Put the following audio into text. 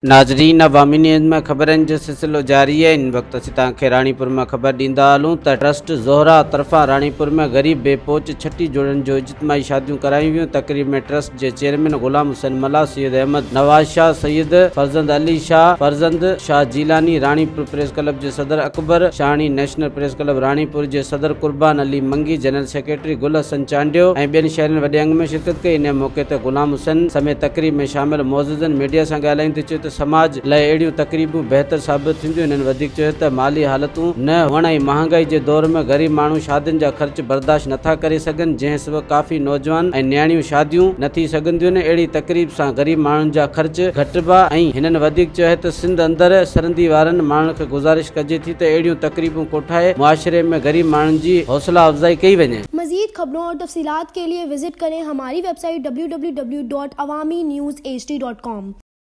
नाज़रीन, अवामी न्यूज़ में खबरन जो सिलसिलो जारी है। इन वक्त असीं तव्हांखे राणीपुर में खबर ॾींदा हलूं त ट्रस्ट ज़ोहरा तरफान राणीपुर में गरीब बेपोच छठी जोड़न जो इजतमाई शादियूं करायूं वियूं। तकरीब में ट्रस्ट के chairman Ghulam Hussain Mala, Syed Ahmed Nawaz Shah, Syed Farzand Ali Shah, Farzand Shah Jilani, Ranipur press club के सदर Akbar Shahani, national press club Ranipur के सदर कुर्बान अली मंगी, जनरल सेक्रेटरी गुल हसन चांडियो ऐं ॿियनि शहरनि वॾे अंग में शिरकत कई। इन मौके ते गुलाम हुसैन समेत तकरीब में शामिल मौजूदनि मीडिया से ॻाल्हाईंदे चयो त समाज लाइ अहिड़ियूं तकरीबूं बेहतर साबित थींदियूं। इन्हनि वधीक चयो त माली हालतूं न हुअण ऐं महांगाई के दौर में गरीब माण्हू शादियुनि जा ख़र्च बर्दाश्त नथा करे सघनि, जंहिं सबबि काफ़ी नौजवान ऐं न्याणियूं शादियूं नथी सघंदियूं आहिनि। अहिड़ी तकरीब सां गरीब माण्हुनि जा ख़र्च घटिबा ऐं हिननि वधीक चयो त सिंध अंदरि सरंदी वारनि माण्हुनि खे गुज़ारिश कजे थी त अहिड़ियूं तकरीबूं कोठाए मुआशरे में गरीब माण्हुनि जी हौसला अफ़ज़ाई कई वञे। मज़ीद खबरों और तफसीलात के लिए विजिट करें हमारी वेबसाइट www.awamiNewsHD.com।